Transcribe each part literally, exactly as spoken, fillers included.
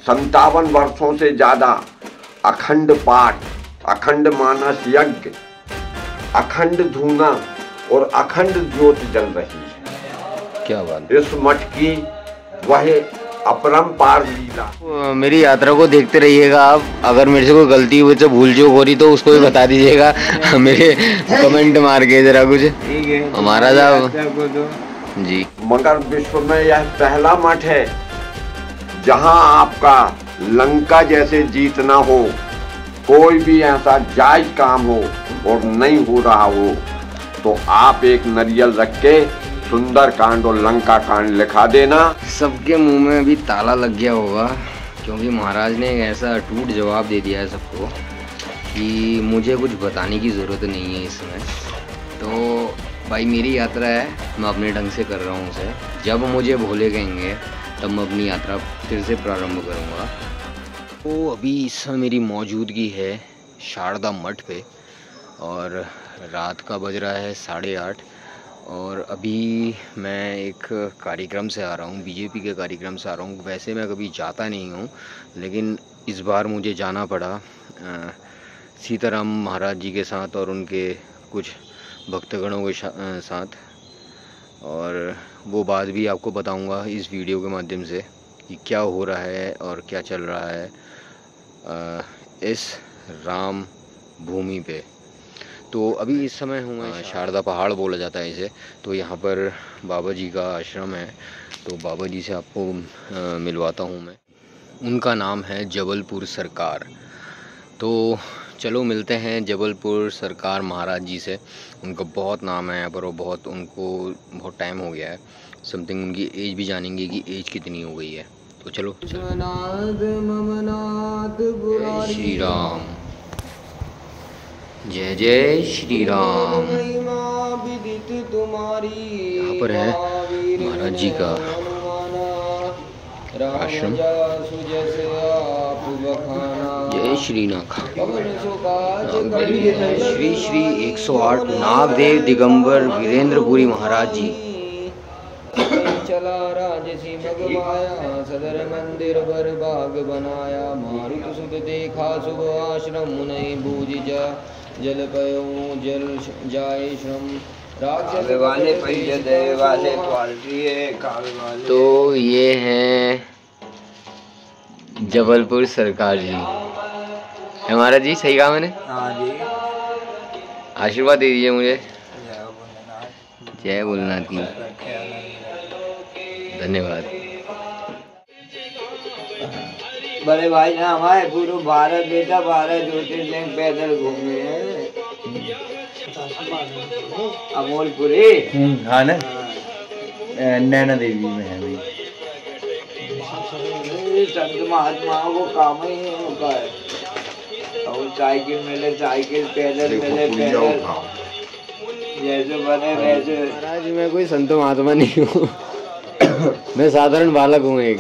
संतावन वर्षों से ज्यादा अखंड पाठ, अखंड मानस यज्ञ, अखंड धूना और अखंड ज्योत जल रही है। क्या बात। इस मठ की वह अपरंपार लीला। मेरी यात्रा को देखते रहिएगा आप। अगर मेरे से कोई गलती हुई तो भूल चूक हो रही तो उसको भी बता दीजिएगा मेरे कमेंट मार के जरा कुछ। ठीक है हमारा साहब जी। मगर विश्व में यह पहला मठ है जहां आपका लंका जैसे जीतना हो, कोई भी ऐसा जायज काम हो और नहीं हो रहा हो तो आप एक नरियल रख के सुंदर कांड और लंका कांड लिखा देना। सबके मुंह में अभी ताला लग गया होगा क्योंकि महाराज ने एक ऐसा अटूट जवाब दे दिया है सबको कि मुझे कुछ बताने की ज़रूरत नहीं है इसमें। तो भाई मेरी यात्रा है, मैं अपने ढंग से कर रहा हूँ उसे। जब मुझे भोले कहेंगे तब मैं अपनी यात्रा फिर से प्रारंभ करूँगा। तो अभी इस समय मेरी मौजूदगी है शारदा मठ पे और रात का बज रहा है साढ़े आठ और अभी मैं एक कार्यक्रम से आ रहा हूँ, बीजेपी के कार्यक्रम से आ रहा हूँ। वैसे मैं कभी जाता नहीं हूँ लेकिन इस बार मुझे जाना पड़ा सीताराम महाराज जी के साथ और उनके कुछ भक्तगणों के साथ, और वो बात भी आपको बताऊंगा इस वीडियो के माध्यम से कि क्या हो रहा है और क्या चल रहा है इस राम भूमि पे। तो अभी इस समय हूँ मैं, शारदा पहाड़ बोला जाता है इसे। तो यहाँ पर बाबा जी का आश्रम है, तो बाबा जी से आपको आ, मिलवाता हूँ मैं। उनका नाम है जबलपुर सरकार। तो चलो मिलते हैं जबलपुर सरकार महाराज जी से। उनका बहुत नाम है यहाँ पर और बहुत उनको बहुत टाइम हो गया है। समथिंग उनकी एज भी जानेंगे कि एज कितनी हो गई है। तो चलो, चलो। जय श्री राम, जय जय श्री राम। यहाँ पर है महाराज जी का आश्रम। जय श्री नाथ। श्री श्री एक सौ आठ नागदेव दिगंबर वीरेंद्रपुरी महाराज जी। चला राजसी मगमाया सदर मंदिर पर बाग बनाया। मारुत सुख देखा शुभ आश्रम मुनि बूझ जा जल पयो जल जाए श्रम। वाले पैसे वाले क्वालिटी है वाले। तो ये हैं जबलपुर सरकार जी। हमारा जी सही कहा मैंने? हाँ जी। आशीर्वाद दे दीजिए मुझे। जय भोलेनाथ की। धन्यवाद। बड़े भाई ना हमारे पूरा भारत बेटा भारत ज्योतिर्लिंग पैदल घूमे हैं। अमोलपुरी हाँ ना, नैना देवी में है भाई। संत महात्माओं को काम ही होता है। और साइकिल मिले साइकिल, पैदल मिले पैदल, जैसे बने वैसे। महाराज मैं कोई संत महात्मा नहीं हूँ मैं साधारण बालक हूँ एक।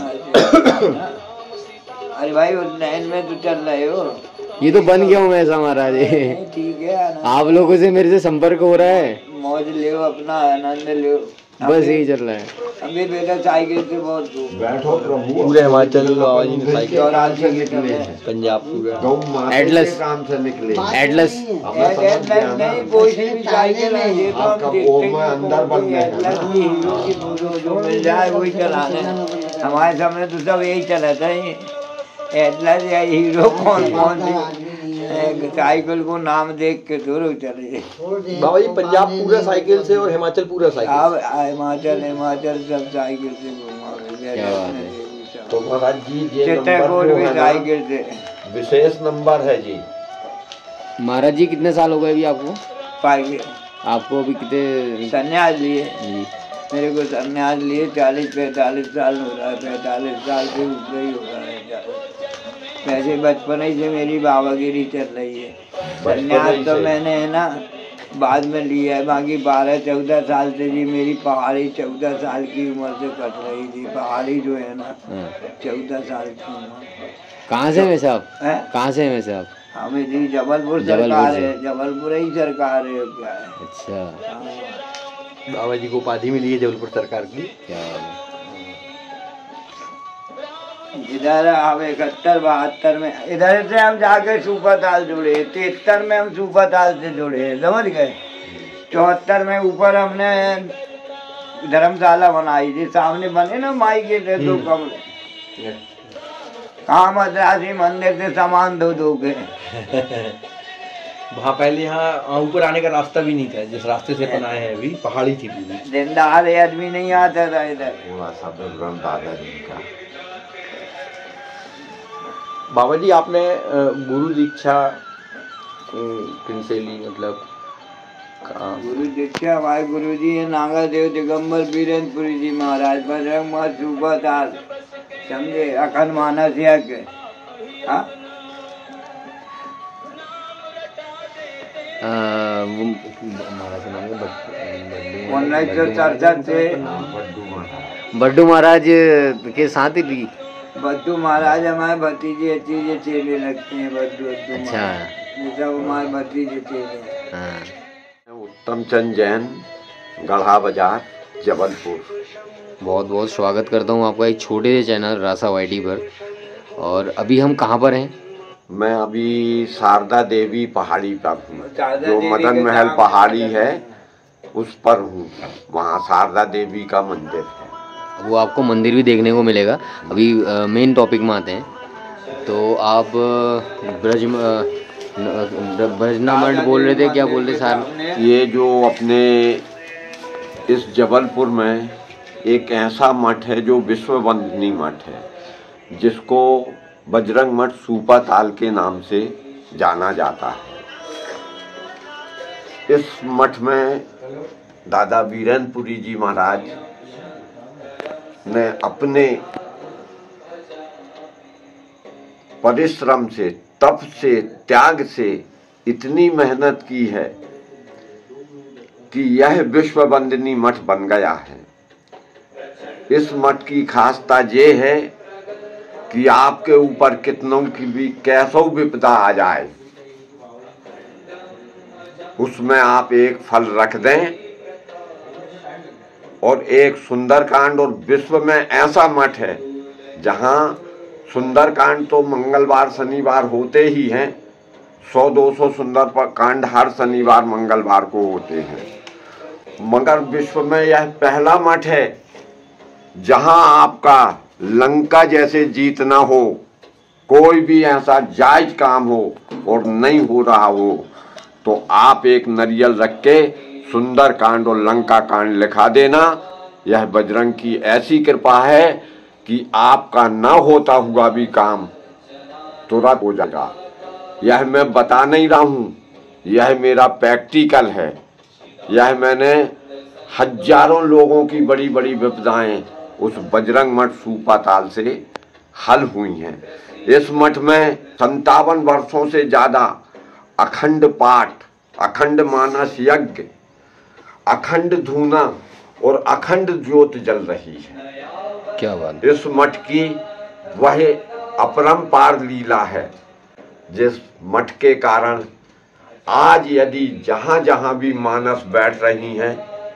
अरे भाई उस लाइन में तो चल रहे हो। ये तो बन गया हूँ मैं ऐसा महाराज। ठीक है, आप लोगों से मेरे से संपर्क हो रहा है। मौज ले अपना आनंद ले, बस यही चल रहा है। अभी बेटा साइकिल से बहुत बैठो प्रभु। पूरे हिमाचल साइकिल और आज से निकले हैं पंजाब पूरा एटलस काम से निकले। एटलस नहीं कोई सी भी साइकिल है ये तो आपका वो में अंदर बन गया हीरो की फोटो जो मिल जाए वही चलाने। हमारे समय तो सब यही चला था, एटलस या हीरो कौन कौन सी साइकिल को नाम देख के दूर चले। बाबा जी पंजाब पूरा साइकिल से और हिमाचल पूरा साइकिल। अब हिमाचल हिमाचल सब साइकिल से घूमा। तो महाराज जी ये चित्रकूट भी साइकिल से विशेष नंबर है जी। महाराज जी कितने साल हो गए अभी आपको? पाएंगे आपको अभी कितने संन्यास लिए? जी मेरे को संन्यास लिए चालीस पैंतालीस साल हो रहा है। पैंतालीस साल से ऊपर ही हो रहा है। वैसे बचपन ही से मेरी बाबागिरी चल रही है। संन्यास तो मैंने है ना बाद में लिया है। बाकी बारह चौदह साल से जी मेरी पहाड़ी चौदह साल की उम्र से कट रही थी। पहाड़ी जो है ना चौदह साल की उम्र। कहाँ से में साहब? कहाँ से में साहब? हमें जी जबलपुर सरकार है। जबलपुर ही सरकार है क्या है। अच्छा, बाबा जी को उपाधि मिली है जबलपुर सरकार की। क्या इधर अब इकहत्तर बहत्तर में इधर से हम जाके सूपाताल जुड़े, तिहत्तर में हम सूपाताल से जुड़े, समझ गए। चौहत्तर में ऊपर हमने धर्मशाला बनाई थी, सामने बने ना माई के थे दो कमरे, कहाँ मद्रासी मंदिर से सामान धो धो के। वहाँ पहले यहाँ ऊपर आने का रास्ता भी नहीं था, जिस रास्ते से अपन आए हैं अभी पहाड़ी थी पूरी। दिन दहाड़े आदमी नहीं आता था इधर। पूरा सब दादाजी का। बाबा जी आपने गुरु दीक्षा किनसे ली, मतलब गुरु दीक्षा हमारे गुरु जी है नागा देव दिगंबर बीरेंद्रपुरी जी महाराज, बजरंग मठ सूपाताल, समझे, अखंड मानस यज्ञ। उन्नीस सौ सड़सठ से बड्डू महाराज के साथ ही थी। बद्दू महाराज हमारे भतीजे चीजे चेले लगते हैं, बद्दू। अच्छा, ये सब हमारे भतीजे चेले। हाँ। उत्तम चंद जैन, गढ़ा बाजार, जबलपुर। बहुत बहुत स्वागत करता हूँ आपका एक छोटे से चैनल रासा वाईटी पर। और अभी हम कहाँ पर हैं? मैं अभी शारदा देवी पहाड़ी पर हूँ, शारदा जो देवी मदन के महल सामने पहाड़ी है। है उस पर हूँ। वहाँ शारदा देवी का मंदिर है, वो आपको मंदिर भी देखने को मिलेगा। अभी मेन टॉपिक में आते हैं। तो आप ब्रज ब्रजनामंड बोल रहे थे, क्या बोल रहे सर? ये जो अपने इस जबलपुर में एक ऐसा मठ है जो विश्ववंदनी मठ है, जिसको बजरंग मठ सूपाताल के नाम से जाना जाता है। इस मठ में दादा बीरेंद्रपुरी जी महाराज ने अपने परिश्रम से, तप से, त्याग से इतनी मेहनत की है कि यह विश्ववंदनी मठ बन गया है। इस मठ की खासता ये है कि आपके ऊपर कितनों की भी कैसो विपदा आ जाए, उसमें आप एक फल रख दें और एक सुंदरकांड। और विश्व में ऐसा मठ है जहां सुंदरकांड तो मंगलवार शनिवार होते ही हैं, सौ दो सौ सुंदर कांड हर शनिवार मंगलवार को होते हैं, मगर विश्व में यह पहला मठ है जहां आपका लंका जैसे जीत ना हो, कोई भी ऐसा जायज काम हो और नहीं हो रहा हो तो आप एक नरियल रख के सुंदर कांड और लंका कांड लिखा देना। यह बजरंग की ऐसी कृपा है कि आपका न होता हुआ भी काम तुरंत हो जाएगा। यह मैं बता नहीं रहा हूँ, यह मेरा प्रैक्टिकल है। यह मैंने हजारों लोगों की बड़ी बड़ी विपदाएं उस बजरंग मठ सूपाताल से हल हुई हैं। इस मठ में संतावन वर्षों से ज्यादा अखंड पाठ, अखंड मानस यज्ञ, अखंड धूना और अखंड ज्योत जल रही है। क्या बात। इस मठ की वह अपरंपार लीला है, जिस मठ के कारण आज यदि जहां जहां भी मानस बैठ रही हैं,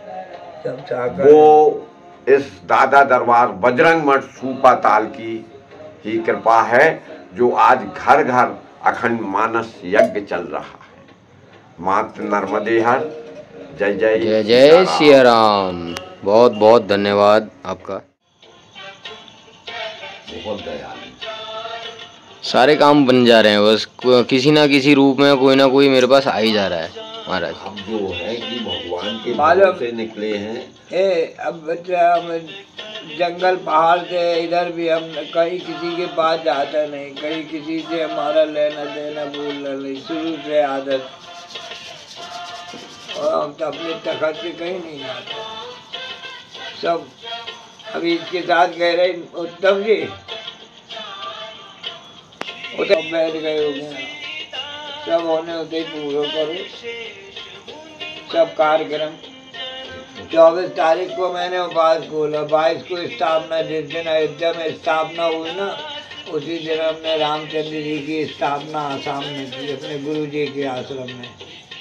वो इस दादा दरबार बजरंग मठ सूपाताल की ही कृपा है, जो आज घर घर अखंड मानस यज्ञ चल रहा है। मात नर्मदे हर। जय जय जय जय सिया राम। बहुत बहुत धन्यवाद आपका। बहुत दयालु। सारे काम बन जा रहे हैं, बस किसी ना किसी रूप में कोई ना कोई मेरे पास आ ही जा रहा है महाराज। अब जो है कि भगवान के मालूम से निकले हैं। ए अब बच्चा हम जंगल पहाड़ से इधर भी हम कहीं किसी के पास जाता नहीं, कहीं किसी से हमारा लेना देना बोलना नहीं, शुरू से आदत। और हम तो अपने तखत से कहीं नहीं जाते सब। अभी इसके साथ कह रहे उत्तम जी उधर बैठ गए हो गए, सब होने होते ही पूरा करो सब कार्यक्रम। चौबीस तारीख को मैंने उपास खोला, बाईस को स्थापना, जिस दिन अयोध्या में स्थापना हुई ना, उसी दिन हमने रामचंद्र जी की स्थापना आसाम में की, अपने गुरु जी के आश्रम में।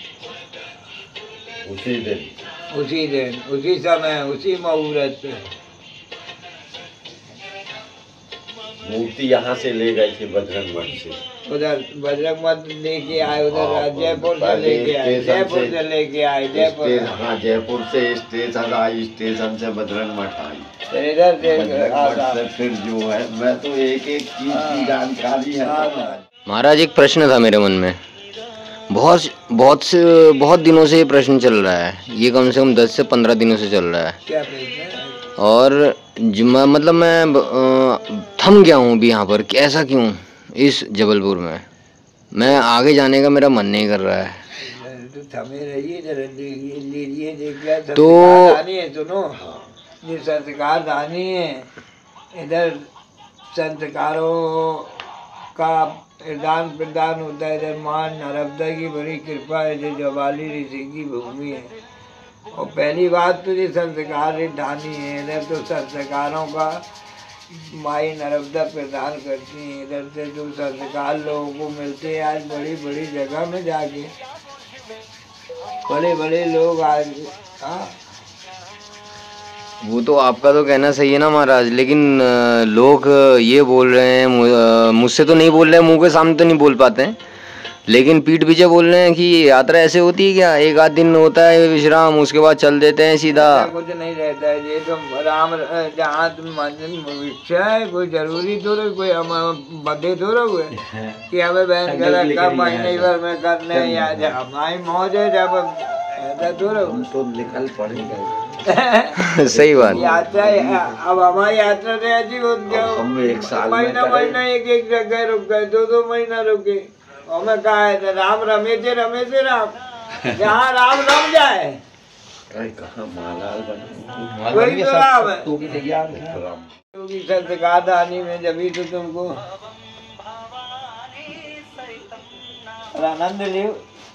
उसी दिन उसी दिन उसी समय उसी मुहूर्त पे मूर्ति यहाँ से ले गए थे बजरंग मठ से, उधर बजरंग मठ लेके आए, उधर जयपुर से लेके आए, जयपुर से लेके आए, जयपुर, हाँ जयपुर से स्टेशन आई, स्टेशन से बजरंग मठ आई, इधर से से फिर जो है मैं तो एक एक चीज की जानकारी है। महाराज एक प्रश्न था मेरे मन में, बहुत बहुत से बहुत दिनों से ये प्रश्न चल रहा है, ये कम से कम दस से पंद्रह दिनों से चल रहा है। क्या प्रश्न है? और जुम्मा मतलब मैं अ, थम गया हूँ अभी यहाँ पर, ऐसा क्यों इस जबलपुर में, मैं आगे जाने का मेरा मन नहीं कर रहा है। तो थमे रहिए, जरा लीजिए, देखिए तो है, सुनो, ये संस्कार दानी है, इधर संस्कारों का प्रदान प्रदान होता है, इधर मां नर्मदा की बड़ी कृपा है, जो जवाली ऋषि की भूमि है। और पहली बात तो ये संस्कार ढानी है, इधर तो संस्कारों का माई नर्मदा प्रदान करती है, इधर से जो संस्कार लोगों को मिलते हैं आज बड़ी बड़ी जगह में जाके, बड़े बड़े लोग आज, हाँ वो तो आपका तो कहना सही है ना महाराज, लेकिन अ, लोग ये बोल रहे हैं, मु- मुझसे तो नहीं बोल रहे हैं, मुंह के सामने तो नहीं बोल पाते हैं, लेकिन पीठ पीछे बोल रहे हैं कि यात्रा ऐसे होती है क्या, एक आध दिन होता है विश्राम, उसके बाद चल देते हैं सीधा। कुछ नहीं रहता है, ये तो राम जहाँ तुम मंदिर इच्छा है, कोई जरूरी तो रहे, कोई हम बदे तो रहे कि हमें बहन कर कब महीने भर में करने या हमारी मौज है, जब ऐसा तो रहे तो निकल पड़ेगा। सही बात। यात्रा अब हमारी यात्रा तो ऐसी होती हम एक साल में महीना महीना एक एक जगह रुक गए, दो दो महीना रुके, और मैं कहा है राम रमे थे रमे थे राम, जहाँ राम रम जाए कहाँ मालाल बना, वही तो राम है। तू भी तैयार क्योंकि संस्कार दानी में जब तो तुमको और आनंद लियो।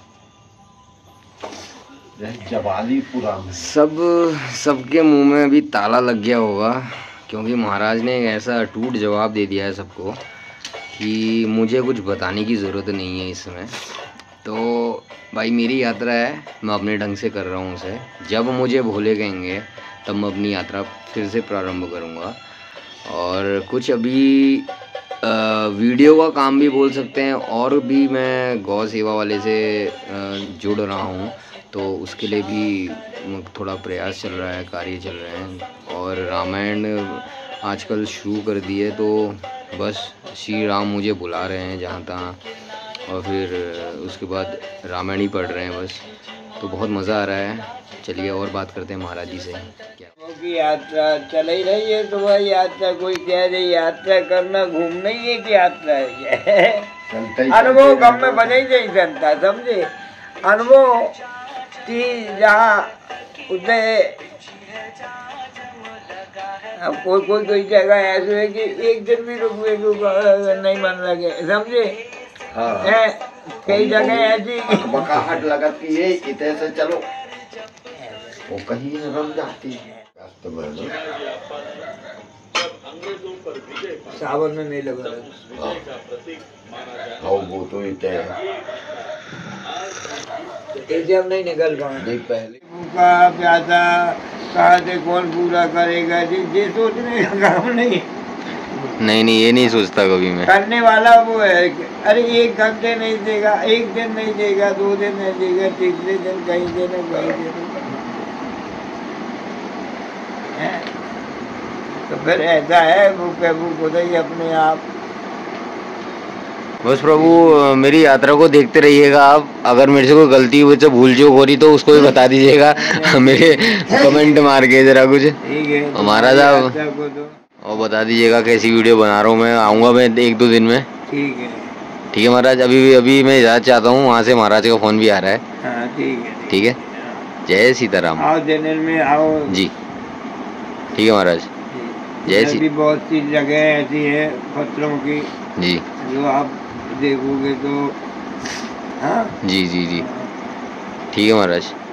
जवालीपुरा में सब सबके मुंह में अभी ताला लग गया होगा, क्योंकि महाराज ने एक ऐसा अटूट जवाब दे दिया है सबको कि मुझे कुछ बताने की ज़रूरत नहीं है इसमें। तो भाई मेरी यात्रा है, मैं अपने ढंग से कर रहा हूँ उसे, जब मुझे भोले कहेंगे तब मैं अपनी यात्रा फिर से प्रारंभ करूँगा। और कुछ अभी आ, वीडियो का काम भी बोल सकते हैं, और भी मैं गौ सेवा वाले से आ, जुड़ रहा हूँ, तो उसके लिए भी थोड़ा प्रयास चल रहा है, कार्य चल रहे हैं। और रामायण आजकल शुरू कर दी है, तो बस श्री राम मुझे बुला रहे हैं जहाँ तहाँ, और फिर उसके बाद रामायण ही पढ़ रहे हैं बस। तो बहुत मज़ा आ रहा है। चलिए और बात करते हैं महाराज जी से। क्या की यात्रा चल ही रही है, तो वह यात्रा कोई कह रही यात्रा करना घूमना ही एक यात्रा है। अनुभव कम में बने ही नहीं सकता, समझे। अनुभव की जहाँ उसे अब कोई कोई कोई जगह ऐसे है कि एक दिन भी रुकने को नहीं मन लगे, समझे। हाँ। कई जगह ऐसी बकाहट लगती है, इतने से चलो वो कहीं रम जाती है। सावन में मेले भरे, हाँ वो तो इतने ऐसे हम नहीं निकल पाए। नहीं पहले भूखा प्यासा कहाँ से कौन पूरा करेगा, ये सोचने का काम नहीं। नहीं नहीं ये नहीं सोचता कभी मैं। करने वाला वो है कि अरे एक घंटे नहीं देगा, एक दिन नहीं देगा, दो दिन नहीं देगा, तीसरे दिन कहीं देना कहीं देना। तो फिर ऐसा है भूखे भूख होता ही अपने आप। बस प्रभु मेरी यात्रा को देखते रहिएगा आप। अगर मेरे से कोई गलती हुई तो भूल चूक हो रही तो उसको भी बता दीजिएगा मेरे कमेंट मार के जरा कुछ। ठीक है हमारा साहब और बता दीजिएगा कैसी वीडियो बना रहा हूँ मैं। आऊँगा मैं एक दो दिन में। ठीक है ठीक है महाराज। अभी अभी मैं इजाज़त चाहता हूँ, वहाँ से महाराज का फ़ोन भी आ रहा है। हाँ ठीक है ठीक है। जय सीताराम। आओ जनरल में आओ जी ठीक है महाराज। जय सी भी बहुत सी जगह ऐसी है पत्थरों की जी जो आप देखोगे तो हाँ जी जी जी ठीक है महाराज।